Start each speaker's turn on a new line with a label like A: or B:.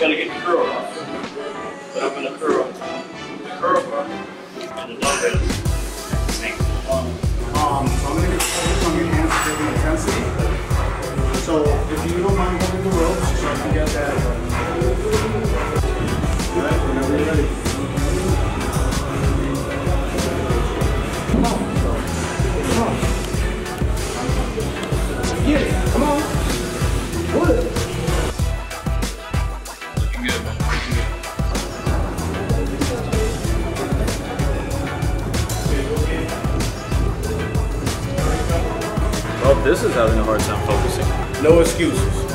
A: gonna get the curl off. But I'm gonna curl the curl bar and the dumbbells at the same time.
B: So I'm gonna get focused on your hands taking intensity. So if you don't mind holding the ropes, so I can get that. Alright, whenever you're ready. Come on. Come on. Get it. Come on. Good.
A: Looking good, man. Looking good.
C: Well, this is having a hard time focusing.
B: No excuses.